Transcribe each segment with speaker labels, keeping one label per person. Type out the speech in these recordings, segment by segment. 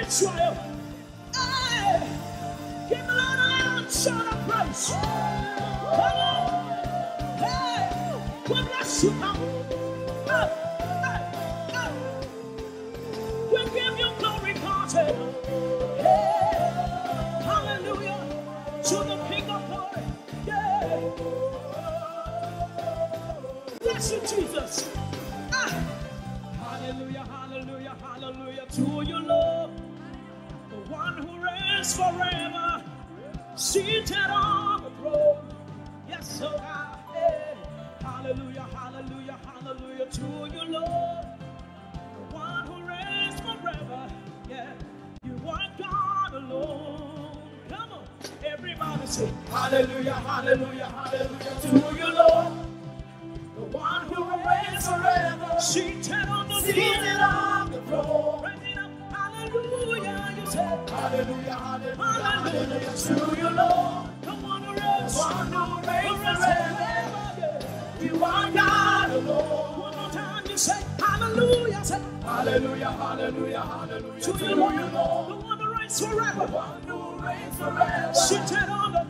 Speaker 1: Israel. Hey, give the Lord a loud shout of praise. Come on. Hey, we bless you now. Hey, hey, hey. We give you glory, God. Hey, hallelujah to the King of glory. Yeah. Bless you, Jesus. Ah. Hallelujah, hallelujah, hallelujah to you, Lord. The one who reigns forever, seated on the throne. Yes, oh God. Hey. Hallelujah, hallelujah, hallelujah to you, Lord. The one who reigns forever. Yeah, you are God alone. Come on, everybody say hallelujah, hallelujah, hallelujah to you, Lord. The one who reigns forever, seated on the throne. Raise it up, hallelujah, you say hallelujah, hallelujah, hallelujah to you, Lord. The one who reigns forever, you are God alone. One more time, you say hallelujah, say hallelujah, hallelujah, hallelujah to you, Lord. The one who reigns forever, seated on the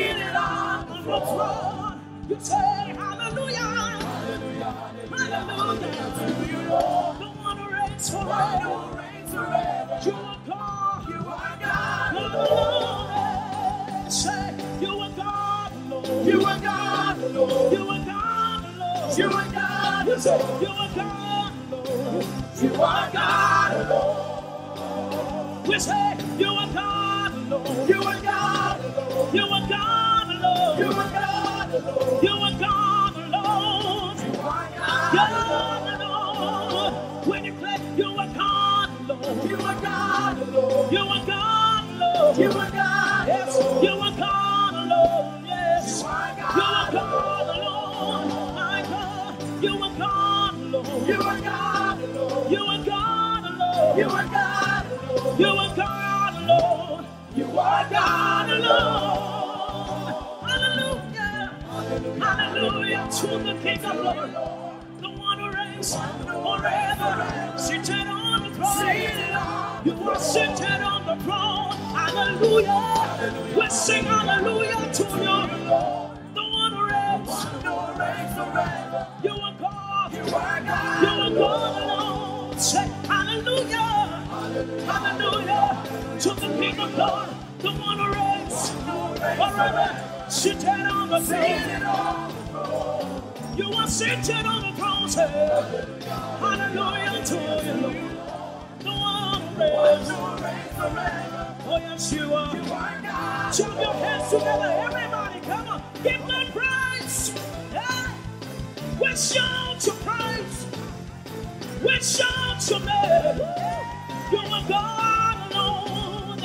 Speaker 1: throne. You say hallelujah, hallelujah, hallelujah to you, Lord. The one who reigns forever. You are God alone. Say you are God alone. You are God alone. You are God alone. You are God alone. You are God alone. You are God alone. We say you are God alone. You are God alone. You are God alone. You are God alone. You are God alone. You are God alone. When you play, you are God alone. You are God alone. You are God alone. You are God. Yes, you are God alone. Yes, you are God alone. My God, you are God alone. You are God alone. You are God alone. You are God alone. You are God alone. You are God alone. Hallelujah. Hallelujah to the King of glory. The one who reigns forever. Seated on the throne. You are seated on the throne. Hallelujah. We sing hallelujah to you. The one who reigns forever. You are God. You are God. You are God alone. Say hallelujah. Hallelujah to the King of glory. The one who reigns forever. Seated on the throne. You are seated on the throne. Say hallelujah to you. The one who reigns forever. Oh yes, you are. Jump your hands together, everybody. Come on, give them praise. Yeah. We shout your praise. We shout your name. You are God alone.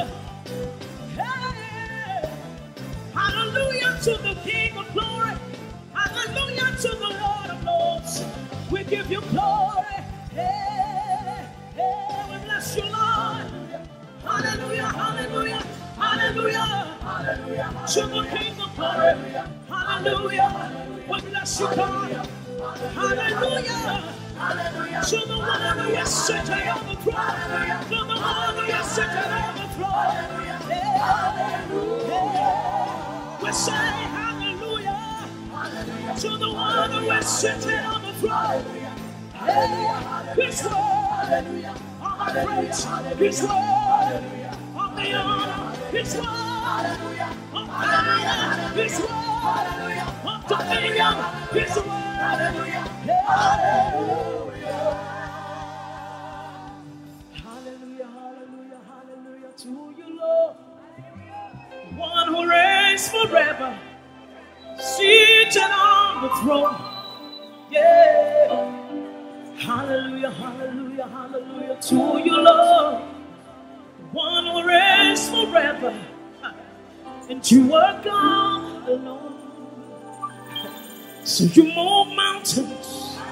Speaker 1: Hey. Hallelujah to the King of glory. Hallelujah to the Lord of lords. We give you glory. Hey, hey, we bless you, Lord. Hallelujah, hallelujah, hallelujah, hallelujah to the King of glory. Hallelujah, we bless you, God. Hallelujah, hallelujah to the one who is sitting on the throne. To the one who is sitting on the throne. Hallelujah, we say hallelujah to the one who is sitting on the throne. His word, on the praise, His word, on the honor, His word, on fire, His word, on dominion, His word. Hallelujah, hallelujah, hallelujah, hallelujah to you, Lord. One who reigns forever, seated on the throne. Yeah. Hallelujah, hallelujah, hallelujah to you, Lord. One who reigns forever, and you are God alone. So you move mountains.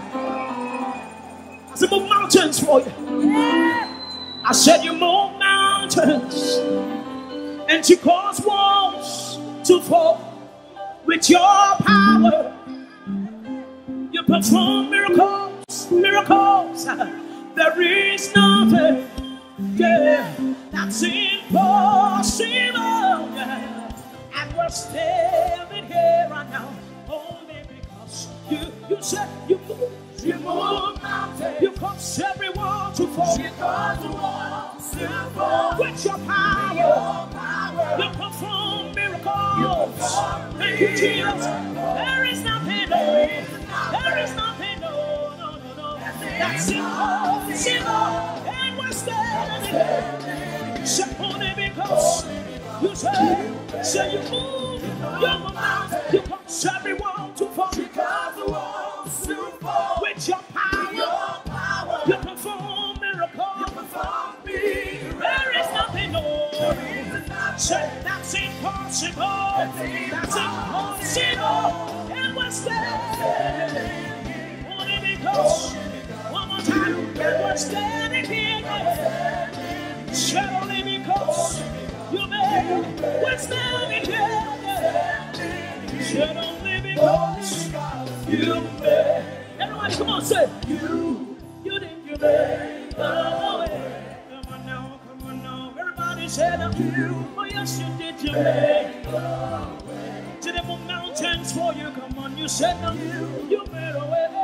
Speaker 1: I said move mountains for you. I said you move mountains, and you cause walls to fall with your power. You perform miracles, miracles. There is nothing, yeah, That's impossible. Yeah. And we're standing here right now only because you said you move mountains. You cause everyone to fall. You cause the walls to fall. With your power, you perform miracles. Thank you, Jesus. There is nothing, there is nothing, no. That's impossible. And we're standing simply because you say you move your mountain. You cause everyone to fall. Because the walls to fall. With your power, you perform miracles. There is nothing, no. Say that's impossible. That's impossible. And we're standing only because. One more time, and we're standing here. Said only because you made. We're standing here. Said only because you made. Everybody, come on, say you didn't. You made. Oh, come on now. Everybody said you. Oh yes, you did. You made. To the mountains for you. Come on, you said you made a way.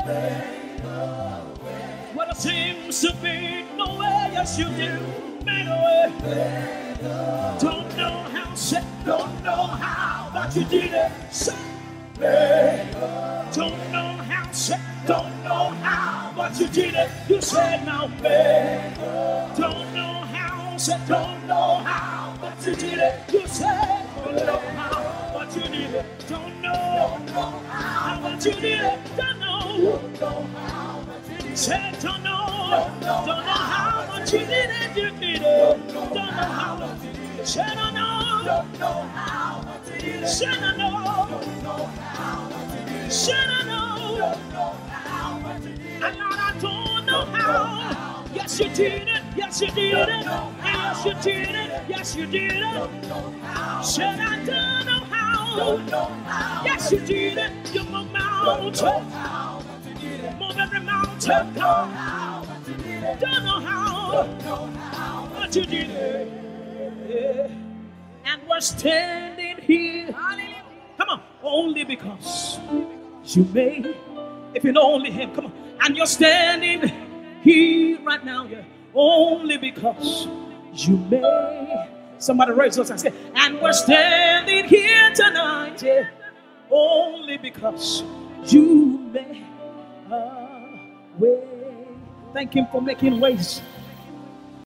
Speaker 1: Well, it seems to be no way, yes you do, made a way. Don't know how, said, don't know how, but you did it. Say, don't know how, said, don't know how, but you did it. You said now, don't know how, said, don't know how, but you did it. You said, don't know how, but you did it. Don't know how, but you did it. Don't know how. Said don't know how much you did it, you did it. Don't know how much you did it. Said I know how much you did it. Said I know how much you did it. Said I know how much you did it. And Lord, I don't know how. Yes, you did it. Yes, you did it. Yes, you did it. Yes, you did it. Said I don't know how. Yes, you did it. You moved mountains. Move every mountain, don't know how, but you did it. And we're standing here, come on, only because you made. If you know only Him, come on. And you're standing here right now, yeah, only because you made. Somebody raise those and say, and we're standing here tonight, yeah, only because you made. Way. Thank Him for making ways.